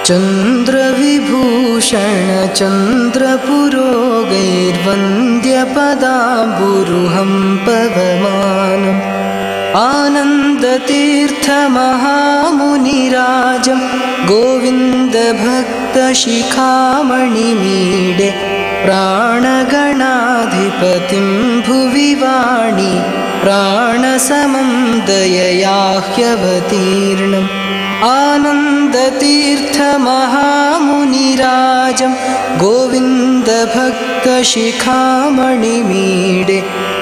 चन्द्रविभूषण चन्द्रपुरोगैर्वन्द्यपदाम्बुरुहं पवमानम् आनन्दतीर्थमहामुनिराजं गोविन्दभक्तशिखामणिमीडे प्राणगणाधिपतिं भुवि वाणी प्राणसमं दयया ह्यवतीर्णम् आनन्दतीर्थमहामुनिराजं गोविन्दभक्तशिखामणिमीडे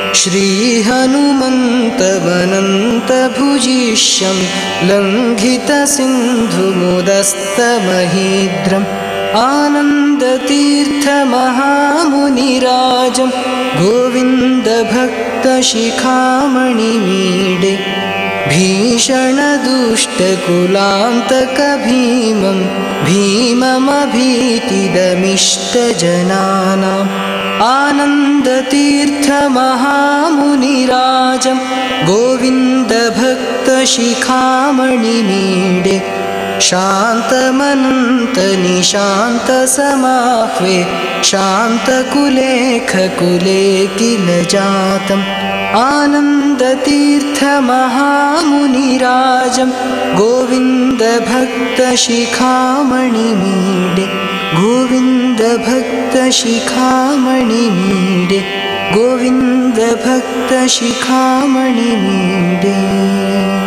श्रीहनुमन्तवनन्तभुजीष्यं लङ्घितसिन्धुमुदस्तमहीद्रम् आनन्दतीर्थमहामुनिराजं गोविन्दभक्तशिखामणिमीडे भीषणदुष्टकुलान्तकभीमं भीममभीतिदमिष्टजनानाम् आनन्दतीर्थमहामुनिराजं गोविन्दभक्तशिखामणिमीडे शान्तमनन्तनिशान्तसमाह्वे शान्तकुलेखकुले किल जातम् आनन्दतीर्थमहामुनिराजं गोविन्दभक्तशिखामणिमीडे गोविन्दभक्तशिखामणिमीडे गोविन्दभक्तशिखामणिमीडे।